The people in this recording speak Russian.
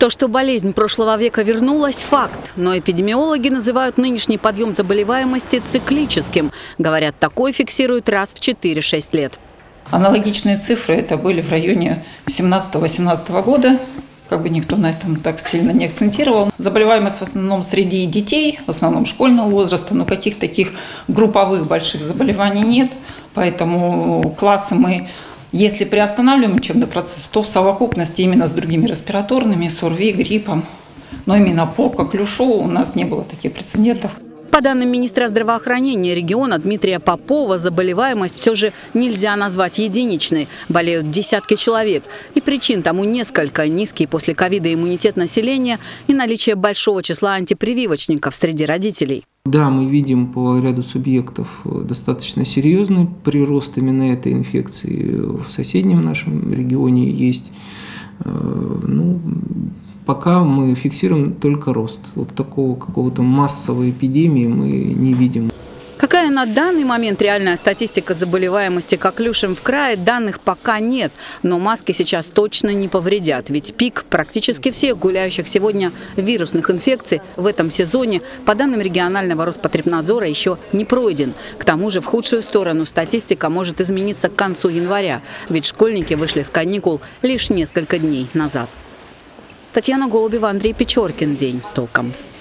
То, что болезнь прошлого века вернулась – факт. Но эпидемиологи называют нынешний подъем заболеваемости циклическим. Говорят, такой фиксируют раз в 4-6 лет. Аналогичные цифры это были в районе 17-18 года. Как бы никто на этом так сильно не акцентировал. Заболеваемость в основном среди детей, в основном школьного возраста, но каких-то таких групповых больших заболеваний нет. Поэтому классы мы, если приостанавливаем учебный процесс, то в совокупности именно с другими респираторными, с ОРВИ, гриппом. Но именно по коклюшу у нас не было таких прецедентов. По данным министра здравоохранения региона Дмитрия Попова, заболеваемость все же нельзя назвать единичной. Болеют десятки человек. И причин тому несколько. Низкий после ковида иммунитет населения и наличие большого числа антипрививочников среди родителей. Да, мы видим по ряду субъектов достаточно серьезный прирост именно этой инфекции. В соседнем нашем регионе есть. Пока мы фиксируем только рост. Вот такого какого-то массовой эпидемии мы не видим. Какая на данный момент реальная статистика заболеваемости коклюшем в крае, данных пока нет. Но маски сейчас точно не повредят. Ведь пик практически всех гуляющих сегодня вирусных инфекций в этом сезоне, по данным регионального Роспотребнадзора, еще не пройден. К тому же в худшую сторону статистика может измениться к концу января. Ведь школьники вышли с каникул лишь несколько дней назад. Татьяна Голубева, Андрей Печоркин. День с толком.